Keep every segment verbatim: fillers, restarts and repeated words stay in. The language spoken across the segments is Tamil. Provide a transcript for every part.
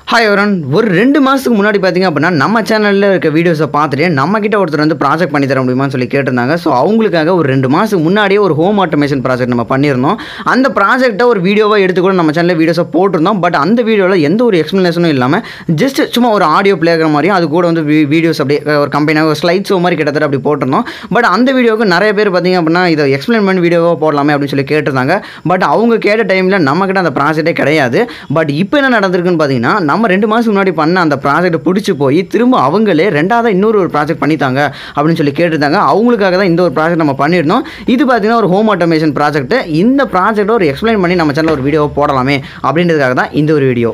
Hi everyone, ஒரு ரெண்டு மாசத்துக்கு முன்னாடி பாத்தீங்க அப்படினா நம்ம சேனல்ல இருக்க வீடியோஸை பார்த்துட்டு நம்ம கிட்ட ஒருத்தர் வந்து ப்ராஜெக்ட் பண்ணி தர முடியுமான்னு சொல்லி கேட்டிருந்தாங்க. ஸோ அவங்களுக்காக ஒரு ரெண்டு மாசத்துக்கு முன்னாடியே ஒரு ஹோம் ஆட்டோமேஷன் ப்ராஜெக்ட் நம்ம பண்ணியிருந்தோம். அந்த ப்ராஜெக்ட்டை ஒரு வீடியோவாக எடுத்து கூட நம்ம சேனலில் வீடியோஸை போட்டிருந்தோம். பட் அந்த வீடியோவில் எந்த ஒரு எக்ஸ்ப்ளனேஷனும் இல்லாமல் ஜஸ்ட் சும்மா ஒரு ஆடியோ பிளே ஆகிற மாதிரியும் அது கூட வந்து வீடியோஸ் அப்படியே ஒரு கம்பெனியாக ஒரு ஸ்லைட் ஷோ மாதிரி கிட்டத்தட்ட அப்படி போட்டிருந்தோம். பட் அந்த வீடியோவுக்கு நிறைய பேர் பார்த்தீங்க அப்படின்னா இதை எக்ஸ்பிளைன் பண்ணி வீடியோவாக போடலாமே அப்படின்னு சொல்லி கேட்டிருந்தாங்க. பட் அவங்க கேட்ட டைமில் நம்மக்கிட்ட அந்த ப்ராஜெக்டே கிடையாது. பட் இப்போ என்ன நடந்திருக்குன்னு பார்த்தீங்கன்னா நம்ம ரெண்டு மாதம் முன்னாடி பண்ண அந்த ப்ராஜெக்ட் பிடிச்சி போய் திரும்ப அவங்களே ரெண்டாவது இன்னொரு ஒரு ப்ராஜெக்ட் பண்ணித்தாங்க அப்படின்னு சொல்லி கேட்டிருந்தாங்க. அவங்களுக்காக தான் இந்த ஒரு ப்ராஜெக்ட் நம்ம பண்ணியிருந்தோம். இது பார்த்தீங்கன்னா ஒரு ஹோம் ஆட்டோமேஷன் ப்ராஜெக்ட். இந்த ப்ராஜெக்ட்டை ஒரு எக்ஸ்பிளைன் பண்ணி நம்ம சேனலில் ஒரு வீடியோ போடலாமே அப்படின்றதுக்காக தான் இந்த ஒரு வீடியோ.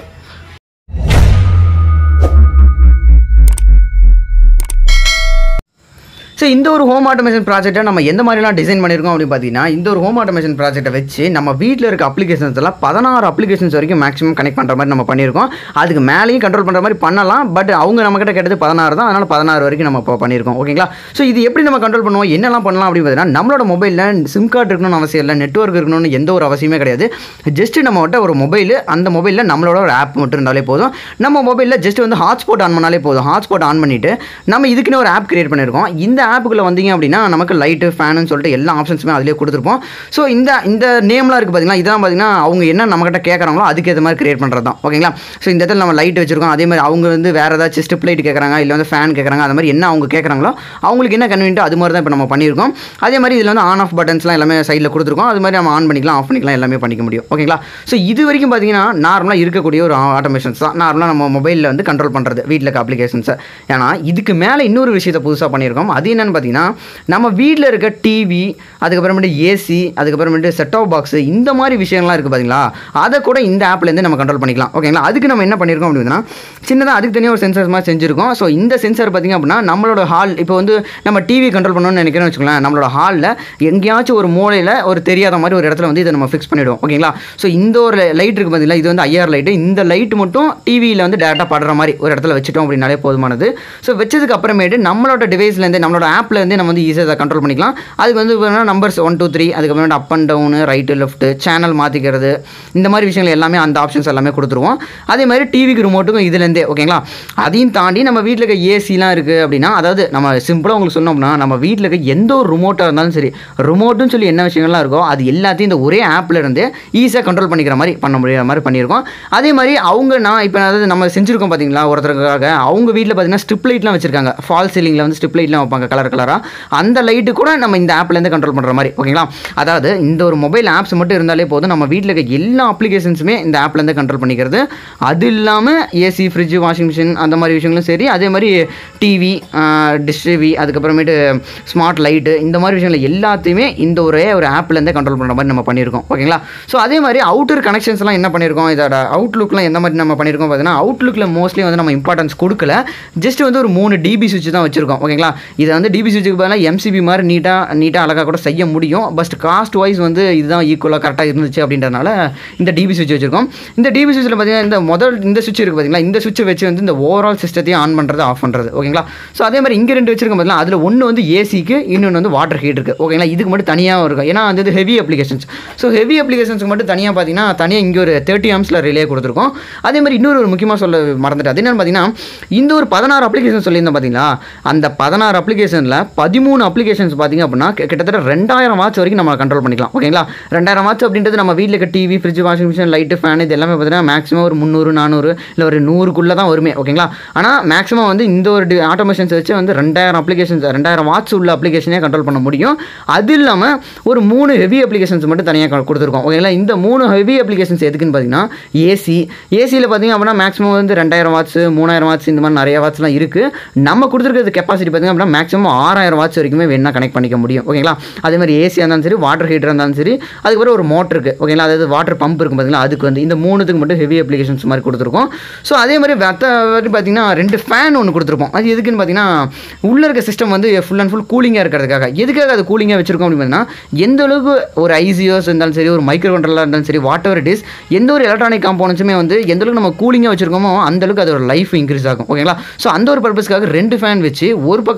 ஸோ இந்த ஒரு ஹோம் ஆட்டோமேஷன் ப்ராஜெக்ட்டை நம்ம எந்த மாதிரிலாம் டிசைன் பண்ணியிருக்கோம் அப்படின்னு பார்த்தீங்கன்னா இந்த ஒரு ஹோம் ஆட்டோமேஷன் ப்ராஜெக்ட்டை வச்சு நம்ம வீட்டில் இருக்க அப்ளிகேஷன்ஸ் எல்லாம் பதினாறு அப்ளிகேஷன்ஸ் வரைக்கும் மேக்ஸிமம் கனெக்ட் பண்ணுற மாதிரி நம்ம பண்ணியிருக்கோம். அதுக்கு மேலேயும் கண்ட்ரோல் பண்ணுற மாதிரி பண்ணலாம். பட் அவங்க நம்மக்கிட்ட கேட்டது பதினாறு தான். அதனால் பதினாறு வரைக்கும் நம்ம இப்போ பண்ணியிருக்கோம். ஓகேங்களா? ஸோ இது எப்படி நம்ம கண்ட்ரோல் பண்ணுவோம், என்னெல்லாம் பண்ணலாம் அப்படின்னு பார்த்தீங்கன்னா நம்மளோட மொபைலில் சிம் கார்டு இருக்கணும்னு அவசியம் இல்லை, நெட்வொர்க் இருக்கணும்னு எந்த ஒரு அவசியமே கிடையாது. ஜஸ்ட் நம்மகிட்ட ஒரு மொபைல், அந்த மொபைலில் நம்மளோட ஒரு ஆப் மட்டும் இருந்தாலே போதும். நம்ம மொபைலில் ஜஸ்ட் வந்து ஹாட்ஸ்பாட் ஆன் பண்ணாலே போதும். ஹாட்ஸ்பாட் ஆன் பண்ணிவிட்டு நம்ம இதுக்குன்னு ஒரு ஆப் கிரியேட் பண்ணியிருக்கோம். இந்த ஆப்புக்குள்ளே வந்தீங்க அப்படின்னா நமக்கு லைட்டு ஃபேனுன்னு சொல்லிட்டு எல்லா ஆப்ஷன்ஸுமே அதிலே கொடுத்துருப்போம். ஸோ இந்த இந்த நேம்லாம் இருக்குது பார்த்தீங்கன்னா இதெல்லாம் பார்த்தீங்கன்னா அவங்க என்ன நம்மகிட்ட கேட்குறாங்களோ அதுக்கு ஏற்ற மாதிரி கிரியேட் பண்ணுறது தான். ஓகேங்களா? ஸோ இந்த இடத்துல நம்ம லைட் வச்சிருக்கோம். அதே மாதிரி அவங்க வந்து வேறு ஏதாச்சும் ஸ்ட்ரிப் லைட் கேட்குறாங்க, இல்லை வந்து ஃபேன் கேட்குறாங்க. அது மாதிரி என்ன அவங்க கேட்குறாங்களோ அவங்களுக்கு என்ன கன்வீனியன்ட்டோ அது மாதிரி தான் இப்போ நம்ம பண்ணியிருக்கோம். அதே மாதிரி இதில் வந்து ஆன் ஆஃப் பட்டன்ஸ்லாம் எல்லாமே சைடில் கொடுத்துருக்கோம். அது மாதிரி நம்ம ஆன் பண்ணிக்கலாம், ஆஃப் பண்ணிக்கலாம், எல்லாமே பண்ணிக்க முடியும். ஓகேங்களா? ஸோ இது வரைக்கும் பார்த்தீங்கன்னா நார்மலாக இருக்கக்கூடிய ஒரு ஆட்டோமேஷன்ஸ் தான். நார்மலாக நம்ம மொபைலில் வந்து கண்ட்ரோல் பண்ணுறது வீட்டில் இருக்க அப்ளிகேஷன்ஸை. ஏன்னா இதுக்கு மேலே இன்னொரு விஷயத்தை புதுசாக பண்ணியிருக்கோம். அது என்னென்னு பார்த்தீங்கன்னா நம்ம வீட்டில் இருக்க டிவி, அதுக்கப்புறமேட்டு ஏசி, அதுக்கப்புறமேட்டு செட் ஆஃப் பாக்ஸ், இந்த மாதிரி விஷயங்கள்லாம் இருக்குது பார்த்தீங்களா, அதை கூட இந்த ஆப்லேருந்து நம்ம கண்ட்ரோல் பண்ணிக்கலாம். ஓகேங்களா? அதுக்கு நம்ம என்ன பண்ணியிருக்கோம் அப்படின்னா சின்னதாக அதுக்கு தனியாக ஒரு சென்சர் மாதிரி செஞ்சுருக்கோம். ஸோ இந்த சென்சர் பார்த்திங்க அப்படின்னா நம்மளோட ஹால், இப்போ வந்து நம்ம டிவி கண்ட்ரோல் பண்ணணும்னு நினைக்கிறேன்னு வச்சுக்கலாம், நம்மளோட ஹாலில் எங்கேயாச்சும் ஒரு மூலையில் ஒரு தெரியாத மாதிரி ஒரு இடத்துல வந்து இதை நம்ம ஃபிக்ஸ் பண்ணிவிடுவோம். ஓகேங்களா? ஸோ இந்த ஒரு லைட் இருக்குது பார்த்தீங்களா, இது வந்து ஐஆர் லைட்டு. இந்த லைட் மட்டும் டிவியில் வந்து டேரெக்டாக படுற மாதிரி ஒரு இடத்துல வச்சுட்டோம் அப்படின்னாலே போதுமானது. ஸோ வச்சதுக்கு அப்புறமேட்டு நம்மளோட டிவைஸ்லேருந்து நம்மளோட ஆப்லேருந்து நம்ம வந்து ஈஸியாக கண்ட்ரோல் பண்ணிக்கலாம். அதுக்கு வந்து நம்பர்ஸ் ஒன் டூ த்ரீ, அதுக்கப்புறம் up and down, right left, channel மாற்றிக்கிறது, இந்த மாதிரி விஷயங்கள் எல்லாமே அந்த ஆப்ஷன்ஸ் எல்லாமே கொடுத்துருவோம். அதே மாதிரி டிவிக்கு ரிமோட்டுக்கும் இதுலேருந்தே. ஓகேங்களா? அதையும் தாண்டி நம்ம வீட்டில் இருக்க ஏசிலாம் இருக்குது அப்படின்னா, அதாவது நம்ம சிம்பிளாக உங்களுக்கு சொன்னோம்னா நம்ம வீட்டில் இருக்க எந்த ஒரு ரிமோட்டாக இருந்தாலும் சரி, ரிமோட்டுன்னு சொல்லி என்ன விஷயங்கள்லாம் இருக்கோ அது எல்லாத்தையும் இந்த ஒரே ஆப்பில் இருந்தே ஈஸியாக கண்ட்ரோல் பண்ணிக்கிற மாதிரி பண்ண முடியாத மாதிரி பண்ணியிருக்கோம். அதே மாதிரி அவங்க நான் இப்போ அதாவது நம்ம செஞ்சுருக்கோம் பார்த்தீங்களா ஒருத்தருக்காக, அவங்க வீட்டில் பார்த்தீங்கன்னா ஸ்ட்ரிப் லைட்லாம் வச்சுருக்காங்க. ஃபால் சீலிங்கில் வந்து ஸ்ட்ரிப் லைட்லாம் வைப்பாங்க கலர் கலராக. அந்த லைட்டு கூட நம்ம இந்த ஆப்லேருந்து கண்ட்ரோல் பண்ணுற மாதிரி. ஓகேங்களா? அதாவது இந்த ஒரு மொபைல் ஆப்ஸ் மட்டும் இருந்தாலே போதும், நம்ம வீட்டில் இருக்க எல்லா அப்ளிகேஷன்ஸுமே இந்த ஆப்லேருந்து கண்ட்ரோல் பண்ணிக்கிறது. அது இல்லாமல் ஏசி, ஃப்ரிட்ஜ், வாஷிங் மிஷின், அந்த மாதிரி விஷயங்களும் சரி, அதே மாதிரி டிவி, டிஷ் டிவி, அதுக்கப்புறமேட்டு ஸ்மார்ட் லைட்டு, இந்த மாதிரி விஷயங்கள் எல்லாத்தையுமே இந்த ஒரே ஒரு ஆப்லேருந்தே கண்ட்ரோல் பண்ணுற மாதிரி நம்ம பண்ணியிருக்கோம். ஓகேங்களா? ஸோ அதே மாதிரி அவுட்டர் கனெக்ஷன்ஸ்லாம் என்ன பண்ணியிருக்கோம், இதோட அவுட்லுக்லாம் எந்த மாதிரி நம்ம பண்ணியிருக்கோம் பார்த்தீங்கன்னா அவுட்லுக்கில் மோஸ்ட்லி வந்து நம்ம இம்பார்ட்டன்ஸ் கொடுக்கல. ஜஸ்ட் வந்து ஒரு மூணு டிபி சுவிட்ச் தான் வச்சிருக்கோம். ஓகேங்களா? இதை வந்து டிபி சுவிட்சுக்கு பதிலாக எம்சிபி மாதிரி நீட்டாக நீட்டாக அழகாக கூட செய்ய முடியும். பட் காஸ்ட் வைஸ் வந்து இதுதான் ஈக்குவலாக கரெக்டாக இருந்துச்சு அப்படின்றதுனால இந்த டிபி சுவிட்ச் வச்சிருக்கோம். இந்த டிபி சுவிட்சில் பார்த்தீங்கன்னா இந்த முதல் இந்த சுவிட்ச் இருக்குது பார்த்தீங்களா, இந்த சுவிட்சை வச்சு வந்து இந்த ஓவரால் சிஸ்டத்தையும் ஆன் பண்ணுறது, ஆஃப் பண்ணுறது. ஓகேங்களா? ஸோ அதே மாதிரி இங்கே ரெண்டு வச்சிருக்கோம் பார்த்தீங்களா, அதில் ஒன்று வந்து ஏசிக்கு, இன்னொன்று வந்து வாட்டர் ஹீட்டருக்கு. ஓகேங்களா? இதுக்கு மட்டும் தனியாக இருக்கும். ஏன்னா வந்து ஹெவி அப்ளிகேஷன்ஸ். ஸோ ஹெவி அப்ளிகேஷன்ஸ்க்கு மட்டும் தனியாக பார்த்தீங்கன்னா தனியாக இங்கே ஒரு தேர்ட்டி ஆம்ஸில் ரிலே கொடுத்துருக்கோம். அதே மாதிரி இன்னொரு ஒரு முக்கியமாக சொல்ல மறந்துட்டு, அது என்னென்னு பார்த்தீங்கன்னா இந்த ஒரு பதினாறு அப்ளிகேஷன் சொல்லியிருந்தோம் பார்த்தீங்களா, அந்த பதினாறு அப்ளிகேஷனில் பதிமூணு அப்ளிகேஷன்ஸ் பார்த்தீங்க அப்படின்னா கிட்டத்தட்ட ரெண்டாயிரம் வாட்ஸ் வரைக்கும் நம்ம கண்ட்ரோல் பண்ணிக்கலாம். ஓகேங்களா? ரெண்டாயிரம் வாட்ஸ் அப்படின்றது நம்ம வீட்டில் இருக்க TV, fridge, washing machine, light, fan, இது எல்லாமே பார்த்தீங்கன்னா மேக்ஸிமம் ஒரு முந்நூறு நானூறு இல்லை ஒரு நூறுக்குள்ளே தான் வருமே. ஓகேங்களா? ஆனால் மேக்ஸிமம் வந்து இந்த ஒரு ஆட்டோமேஷன்ஸ் வச்சு வந்து ரெண்டாயிரம் அப்ளிகேஷன்ஸ் ரெண்டாயிரம் வாட்ஸ் உள்ள அப்ளிகேஷனே கண்ட்ரோல் பண்ண முடியும். அது இல்லாமல் ஒரு மூணு ஹெவி அப்ளிகேஷன்ஸ் மட்டும் தனியாக கொடுத்துருக்கோம். ஓகேங்களா? இந்த மூணு ஹெவி அப்ளிகேஷன்ஸ் எதுக்குன்னு பார்த்தீங்கன்னா ஏசி, ஏசியில் பார்த்தீங்க அப்படின்னா மேக்ஸிமம் வந்து ரெண்டாயிரம் வாட்ஸ், மூணாயிரம் வாட்ஸ், இந்த மாதிரி நிறைய வாட்ஸ்லாம் இருக்குது. நம்ம கொடுத்துருக்கிறது கெப்பாசிட்டி பார்த்தீங்க அப்படின்னா மேக்ஸிமம் ஆறாயிரம் வாட்ஸ் வரைக்குமே வேணா கனெக்ட் பண்ணிக்க முடியும். ஓகேங்களா? அதே மாதிரி ஏசியாக இருந்தாலும் சரி, வாட்டர் ஹீட்டர் இருந்தாலும் சரி, அதுக்கப்புறம் ஒரு மோட்டர் இருக்குது. ஓகேங்களா? அதாவது வாட்டர் பம்ப் இருக்கும் பார்த்தீங்களா, அதுக்கு வந்து இந்த மூணுத்துக்கு மட்டும் ஹெவி அப்ளிகேஷன்ஸ் மாதிரி கொடுத்துருக்கோம். ஸோ அதே மாதிரி மற்ற பார்த்தீங்கன்னா ரெண்டு ஃபேன் ஒன்று கொடுத்துருப்போம். அது எதுக்குன்னு பார்த்தீங்கன்னா உள்ளே இருக்க சிஸ்டம் வந்து ஃபுல் அண்ட் ஃபுல் கூலிங்காக இருக்கிறதுக்காக. எதுக்காக அது கூலிங்காக வச்சிருக்கோம் அப்படின்னு பார்த்தீங்கன்னா எந்த அளவுக்கு ஒரு ஐசிஓஸ் இருந்தாலும் சரி, ஒரு மைக்ரோ கண்ட்ரோலராக இருந்தாலும் சரி, வாட் எவர் இட் இஸ், எந்த ஒரு எலக்ட்ரானிக் காம்போனன்ஸுமே வந்து எந்த அளவுக்கு நம்ம கூலிங்காக வச்சிருக்கோமோ அந்த அளவுக்கு அதோட லைஃப் இன்க்ரீஸ் ஆகும். ஓகேங்களா? ஸோ அந்த ஒரு பர்பஸ்க்காக ரெண்டு ஃபேன் வச்சு ஒரு பக்கம் வந்து காற்று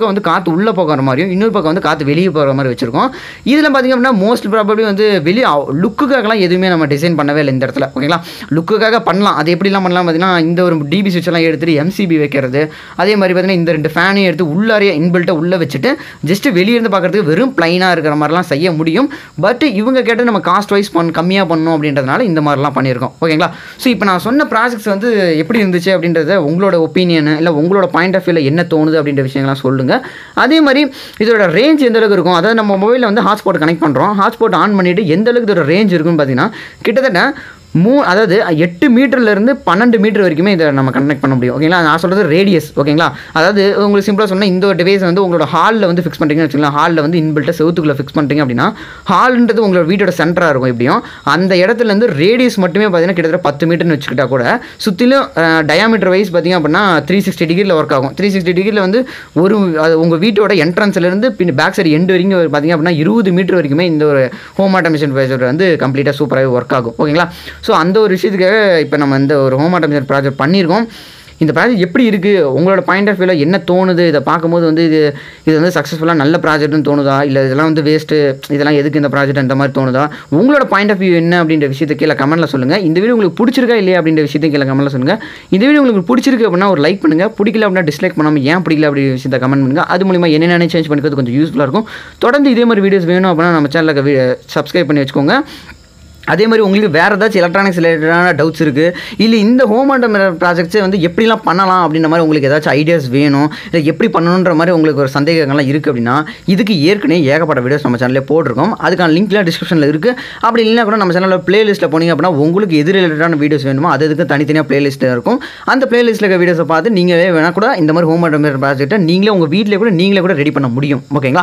காற்று உள்ளே போகிற மாதிரியும் இன்னொரு பக்கம் வந்து காற்று வெளியே போகிற மாதிரி வச்சுருக்கோம். இதில் பார்த்திங்க அப்படின்னா மோஸ்ட் ப்ராபப்ளி வந்து வெளியே லுக்குக்காகலாம் எதுவுமே நம்ம டிசைன் பண்ணவே இல்லை இந்த இடத்துல. ஓகேங்களா, லுக்குக்காக பண்ணலாம். அது எப்படிலாம் பண்ணலாம் பார்த்தீங்கன்னா இந்த ஒரு டிபி சுவிட்செல்லாம் எடுத்துகிட்டு எம்சிபி வைக்கிறது, அதே மாதிரி பார்த்தீங்கன்னா இந்த ரெண்டு ஃபேனையும் எடுத்து உள்ளாரையே இன்பில்ட்டை உள்ளே வச்சுட்டு ஜஸ்ட்டு வெளியிருந்து பார்க்குறதுக்கு வெறும் ப்ளைனாக இருக்கிற மாதிரிலாம் செய்ய முடியும். பட் இவங்க கேட்டு நம்ம காஸ்ட் வைஸ் பண்ண கம்மியாக பண்ணணும் அப்படின்றதுனால இந்த மாதிரிலாம் பண்ணியிருக்கோம். ஓகேங்களா, ஸோ இப்போ நான் சொன்ன ப்ராஜெக்ட்ஸ் வந்து எப்படி இருந்துச்சு அப்படின்றத உங்களோட ஒப்பீனியன் இல்லை உங்களோட பாயிண்ட் ஆஃப் வியூவில் என்ன தோணுது அப்படின்ற விஷயங்கள்லாம் சொல்லுங்கள். அதே மாதிரி இதோட ரேஞ்ச் எந்த அளவுக்கு இருக்கும், அதாவது நம்ம மொபைலில் வந்து ஹாட்ஸ்பாட் கனெக்ட் பண்ணுறோம், ஹாட்ஸ்பாட் ஆன் பண்ணிவிட்டு எந்த அளவுக்கு இதோட ரேஞ்ச் இருக்குன்னு பார்த்தீங்கன்னா கிட்டத்தட்ட மூ அதாவது எட்டு மீட்டர்லேருந்து பன்னெண்டு மீட்டர் வரைக்குமே இதை நம்ம கனெக்ட் பண்ண முடியும். ஓகேங்களா, நான் சொல்கிறது ரேடியஸ். ஓகேங்களா, அதாவது உங்களுக்கு சிம்பிளாக சொன்னால் இந்த ஒரு டிவைஸ் வந்து உங்களோட ஹாலில் வந்து ஃபிக்ஸ் பண்ணுறீங்கன்னு வச்சுக்கலாம், ஹாலில் வந்து இன்பில்ட்டை செவுத்துக்குள்ளே ஃபிக்ஸ் பண்ணுறீங்க அப்படின்னா ஹால்ன்றது உங்களோட வீட்டோட சென்டராக இருக்கும். எப்படியும் அந்த இடத்துலேருந்து ரேடியஸ் மட்டுமே பார்த்தீங்கன்னா கிட்டத்தட்ட பத்து மீட்டர்னு வச்சுக்கிட்டா கூட சுற்றிலும் டயாமீட்டர் வைஸ் பார்த்திங்க அப்படின்னா த்ரீ சிக்ஸ்டி டிகிரியில் ஒர்க் ஆகும். த்ரீ சிக்ஸ்டி டிகிரியில் வந்து ஒரு உங்கள் வீட்டோட என்ட்ரன்ஸ்லேருந்து பின் பேக் சைடு எண்டு வரைக்கும் பார்த்திங்க அப்படின்னா இருபது மீட்டர் வரைக்குமே இந்த ஒரு ஹோம் ஆட்டோமேஷன் ப்ராஜெக்ட் வந்து கம்ப்ளீட்டாக சூப்பராகவே ஒர்க் ஆகும். ஓகேங்களா, ஸோ அந்த ஒரு விஷயத்துக்காக இப்போ நம்ம இந்த ஒரு ஹோம் ஆட்டோமேஷன் ப்ராஜெக்ட் பண்ணியிருக்கோம். இந்த ப்ராஜெக்ட் எப்படி இருக்குது, உங்களோட பாயிண்ட் ஆஃப் வியூவில் என்ன தோணுது, இதை பார்க்கும்போது வந்து இது இது வந்து சக்ஸஸ்ஃபுல்லாக நல்ல ப்ராஜெக்ட்னு தோணுதா, இல்லை இதெல்லாம் வந்து வேஸ்ட்டு, இதெல்லாம் எதுக்கு இந்த ப்ராஜெக்ட் அந்த மாதிரி தோணுதா, உங்களோட பாயிண்ட் ஆஃப் வியூ என்ன அப்படின்ற விஷயத்தை கீழே கமெண்ட்டில் சொல்லுங்கள். இந்த வீடியோ உங்களுக்கு பிடிச்சிருக்கா இல்லையா அப்படின்ற விஷயத்தை கீழே கமெண்ட்டில் சொல்லுங்கள். இந்த வீடியோ உங்களுக்கு பிடிச்சிருக்கு அப்படின்னா ஒரு லைக் பண்ணுங்கள், பிடிக்கல அப்படின்னா டிஸ்லைக் பண்ணாமல் ஏன் பிடிக்கல அப்படின்ற விஷயத்தை கமெண்ட் பண்ணுங்கள். அது மூலிமா என்னென்ன சேஞ்ச் பண்ணிக்கிறது கொஞ்சம் யூஸ்ஃபுல்லாக இருக்கும். தொடர்ந்து இதே மாதிரி வீடியோஸ் வேணும் அப்படின்னா நம்ம சேனலுக்கு சப்ஸ்கிரைப் பண்ணி வச்சுக்கோங்க. அதே மாதிரி உங்களுக்கு வேறு ஏதாச்சும் எலக்ட்ரானிக்ஸ் ரிலேட்டடான டவுட்ஸ் இருக்குது, இல்லை இந்த ஹோம் ஆட்டோமேஷன் ப்ராஜெக்ட்ஸை வந்து எப்படிலாம் பண்ணலாம் அப்படின்ற மாதிரி உங்களுக்கு ஏதாச்சும் ஐடியாஸ் வேணும், இல்லை எப்படி பண்ணணுன்ற மாதிரி உங்களுக்கு ஒரு சந்தேகங்கள்லாம் இருக்குது அப்படின்னா இதுக்கு ஏற்கனவே ஏகப்பட்ட வீடியோஸ் நம்ம சேனலில் போட்டிருக்கோம். அதுக்கான லிங்க்லாம் டிஸ்கிரிப்ஷனில் இருக்குது. அப்படி இல்லைனா கூட நம்ம சேனலில் ப்ளேலிஸ்ட்டில் போனீங்க அப்படின்னா உங்களுக்கு எது ரிலேட்டடான வீடியோஸ் வேணுமோ அது அதுக்கு தனித்தனியாக ப்ளேலிஸ்ட்டில் இருக்கும். அந்த ப்ளேலிஸ்ட்டில் இருக்க வீடியோஸை பார்த்து நீங்களே வேணால் கூட இந்த மாதிரி ஹோம் ஆட்டோமேஷன் ப்ராஜெக்ட்டை நீங்களே உங்கள் வீட்டிலே கூட நீங்களே கூட ரெடி பண்ண முடியும். ஓகேங்களா,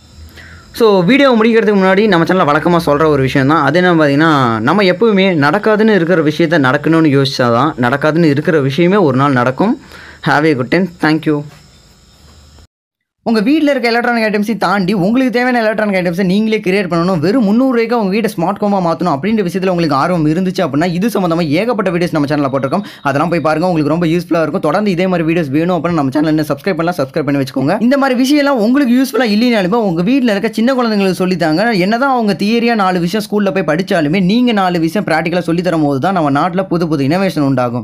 ஸோ வீடியோ முடிக்கிறதுக்கு முன்னாடி நம்ம சேனலில் வழக்கமாக சொல்கிற ஒரு விஷயம் தான், அது என்ன பார்த்தீங்கன்னா நம்ம எப்போவுமே நடக்காதுன்னு இருக்கிற விஷயத்த நடக்கணும்னு யோசிச்சா தான் நடக்காதுன்னு இருக்கிற விஷயமே ஒரு நாள் நடக்கும். Have a good time. Thank you. உங்கள் வீட்டில் இருக்க எலக்ட்ரானிக் ஐட்டம்ஸை தாண்டி உங்களுக்கு தேவையான எலக்ட்ரானிக் ஐட்டம்ஸை நீங்களே கிரியேட் பண்ணணும், வெறும் முந்நூறுரூவாய்க்கு உங்கள் வீட்டை ஸ்மார்ட் ஹோமாக மாற்றணும் அப்படின்ற விஷயத்தில் உங்களுக்கு ஆர்வம் இருந்துச்சு அப்படின்னா இது சம்மந்தமாக ஏகப்பட்ட வீடியோஸ் நம்ம சேனலில் போட்டிருக்கோம். அதெல்லாம் போய் பாருங்கள், உங்களுக்கு ரொம்ப யூஸ்ஃபுல்லாக இருக்கும். தொடர்ந்து இதே மாதிரி வீடியோஸ் வேணும் அப்படின்னா நம்ம சேனல் என்ன சப்ஸ்கிரைப் பண்ணலாம், சப்ஸ்கிரைப் பண்ணி வச்சுக்கோங்க. இந்த மாதிரி விஷயம்லாம் உங்களுக்கு யூஸ்ஃபுல்லாக இல்லைனாலுமே உங்கள் வீட்டில் இருக்க சின்ன குழந்தைங்களுக்கு சொல்லித்தாங்க. என்னதான் அவங்க தியரியாக நாலு விஷயம் ஸ்கூலில் போய் படித்தாலுமே நீங்கள் நாலு விஷயம் ப்ராக்டிக்கலாக சொல்லித்தரும் போது தான் நம்ம நாட்டில் புது புது இனோவேஷன் உண்டாகும்.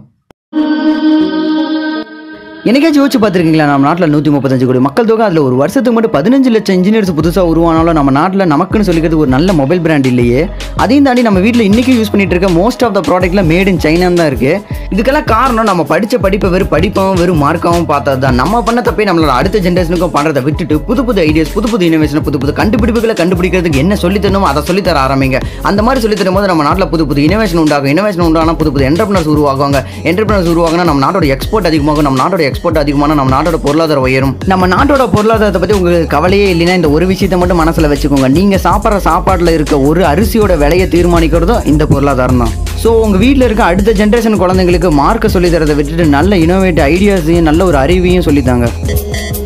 என்னைக்காச்சும் யோசிச்சு பார்த்துருக்கீங்களா, நம்ம நாட்டில் நூற்றி முப்பத்தஞ்சு கோடி மக்கள் தொகை, அதில் ஒரு வருஷத்துக்கு மட்டும் பதினஞ்சு லட்சம் இன்ஜினியர்ஸ் புதுசாக உருவானாலும் நம்ம நாட்டில் நமக்குன்னு சொல்லிக்கிறது ஒரு நல்ல மொபைல் பிராண்ட் இல்லையே. அதையும் தாண்டி நம்ம வீட்டில் இன்றைக்கி யூஸ் பண்ணிட்டு இருக்க மோஸ்ட் ஆஃப் த ப்ராடக்ட்டில் மேட் இன் சைனா தான் இருக்குது. இதுக்கெல்லாம் காரணம் நம்ம படித்த படிப்பை வெறும் படிப்பாகவும் வெறும் மார்க்காகவும் பார்த்தது தான். நம்ம பண்ண தப்பே நம்மளோட அடுத்த ஜென்ரேஷனுக்கும் பண்ணுறதை விட்டுட்டு புது புது ஐடியாஸ், புது புது இனோவேஷன், புது புது கண்டுபிடிப்புகளை கண்டுபிடிக்கிறதுக்கு என்ன சொல்லித்தரணுமோ அதை சொல்லித்தர ஆரம்பிங்க. அந்த மாதிரி சொல்லித்தரும் போது நம்ம நாட்டில் புது புது இனோவேஷன் உண்டாகும். இனோவேஷன் உண்டானா புது புது என்டர்பிரினர்ஸ் உருவாகுவாங்க. என்டர்பிரினர்ஸ் உருவாகுனா நம்ம நாட்டோட எக்ஸ்போர்ட் அதிகமாகும். நம்ம நாட்டோட எக்ஸ்போர்ட் அதிகமான நம்ம நாட்டோட பொருளாதாரம் உயரும். நம்ம நாட்டோட பொருளாதாரத்தை பற்றி உங்களுக்கு கவலையே இல்லைன்னா இந்த ஒரு விஷயத்தை மட்டும் மனசில் வச்சுக்கோங்க, நீங்கள் சாப்பிட்ற சாப்பாட்டில் இருக்க ஒரு அரிசியோட விலையை தீர்மானிக்கிறதும் இந்த பொருளாதாரம் தான். ஸோ உங்கள் வீட்டில் இருக்க அடுத்த ஜென்ரேஷன் குழந்தைங்களுக்கு மார்க்கை சொல்லி தரதை விட்டுட்டு நல்ல இனோவேட்டிவ் ஐடியாஸையும் நல்ல ஒரு அறிவையும் சொல்லித்தாங்க.